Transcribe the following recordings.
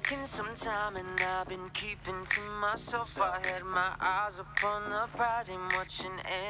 taking some time and I've been keeping to myself. I had my eyes upon the prize, ain't watching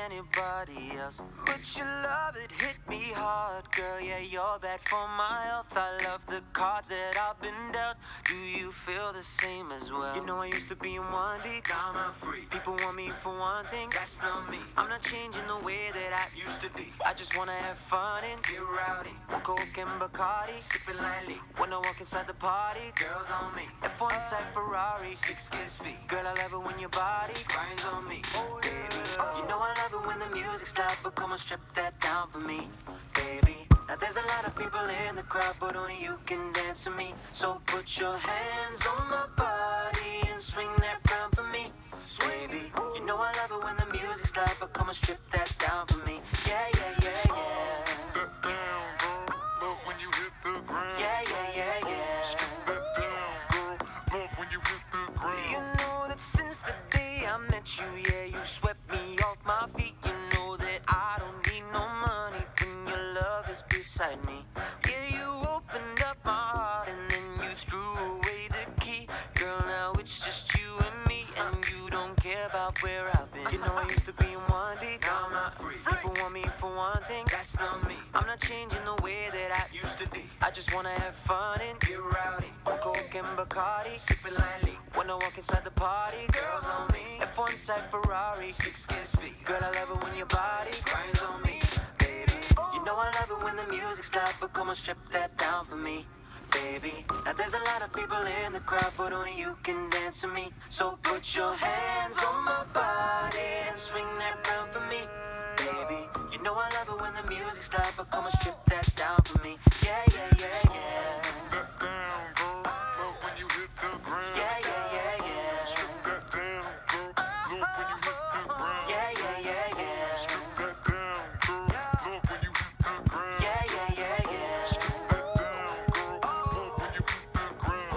anybody else. But your love, it hit me hard, girl. Yeah, you're bad for my health. I love the cards that I've been dealt. Do you feel the same as well? You know I used to be in one deep, now I'm free. People want me for one thing, that's not me. I'm not changing the way that I used to be. I just wanna have fun and get rowdy. One Coke and Bacardi, sipping lightly. When I walk inside the party, girls on me. F1 type Ferrari, 6-gear speed. Girl, I love it when your body grinds on me. Baby, you know I love it when the music's loud, but come on, strip that down for me, baby. Now there's a lot of people in the crowd, but only you can dance to me. So put your hands on my body and swing that round for me, baby. You know I love it when the music's loud, but come on, strip that down for me. Yeah, yeah, yeah, yeah. That down, girl. Love when you hit the ground. Yeah, yeah, yeah, yeah. Strip that down, girl. Love when you hit the ground. You know that since the day I met you, yeah, you swept me off my feet. You know that I don't need no money when your love is beside me. Yeah, you opened up my heart and then you threw away the key. Girl, now it's just you and me, and you don't care about where I've been. You know I used to be in one deep, now I'm not free. People want me for one thing, that's not me. I'm not changing the way that I used to be. I just wanna have fun and get rowdy. On Coke and Bacardi, sipping lightly. When I walk inside the party, girls on me. F1 type Ferrari, 6-gear speed. Girl, I love it when your body grinds on me, baby. You know I love it when the music's loud, but come on, strip that down for me, baby. Now there's a lot of people in the crowd, but only you can dance to me. So put your hands on my body and swing that round for me, baby. You know I love it when the music's loud, but come on, strip that down for me. Yeah, yeah, yeah, yeah. That down, girl. Love when you hit the ground. Yeah, yeah, yeah, yeah. Strip that down, girl. Love when you hit the ground. Yeah, yeah, yeah, yeah. Strip that down, girl. Love when you hit the ground. Yeah, yeah, yeah, yeah. Strip that down, girl. Love when you hit the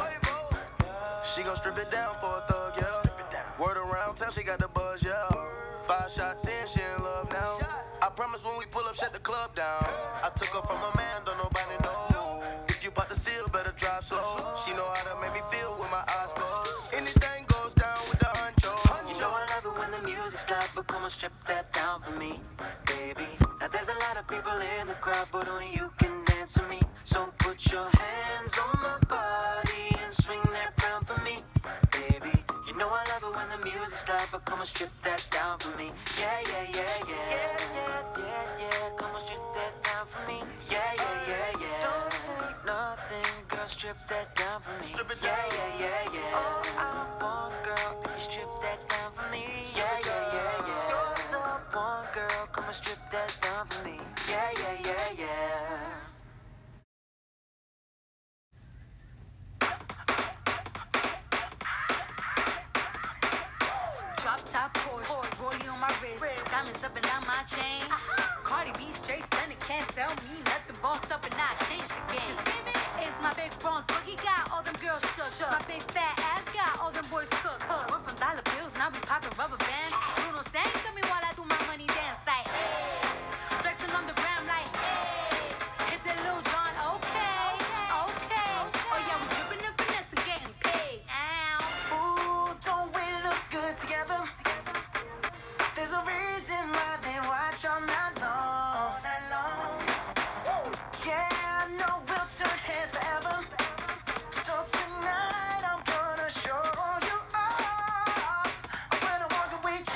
ground. She gon' strip it down for a thug, yeah. Word around town, she got the buzz, yeah. 5 shots in, she in love now. I promise when we pull up, shut the club down. I took her from a man, don't nobody know. If you bout to seal, better drive slow. She know how to make me feel with my eyes closed. Anything goes down with the honcho. You know I love it when the music's loud, but come on, strip that down for me, baby. Now there's a lot of people in the crowd, but only you can dance to me. So put your hands on my body and swing that round for me, baby. You know I love it when the music's loud, but come on, strip that down for me. Yeah, yeah, yeah, yeah. Yeah, yeah, yeah, yeah. Come on, strip that down for me. Yeah, yeah, yeah, yeah. Don't say nothing, girl, strip that down for me. Strip it Yeah, down. yeah, yeah, yeah. All I want, girl, if you strip that down for me. Yeah, yeah, yeah, yeah. You're the one, girl, come on, strip that down for me. Yeah, yeah, yeah, yeah. Drop top Porsche, rollie on my wrist, diamonds up and down my chain. Cardi B straight stunning, can't tell me nothing. Bossed up and I changed the game. It's my big bronze boogie, got all them girls shook. My big fat ass got all them boys cooked. Went from dollar bills, now we popping rubber bands. Bruno sang to me while I do my money dance like, hey. Flexing on the gram like, hey. Hit that Lil Jon, okay, okay. Oh yeah, we dripping and finesse and getting paid. Ow. Ooh, don't we look good together? There's a reason why they watch all night long. Yeah, I know we'll turn heads forever. So tonight I'm gonna show you off. When I walk with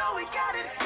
know we got it.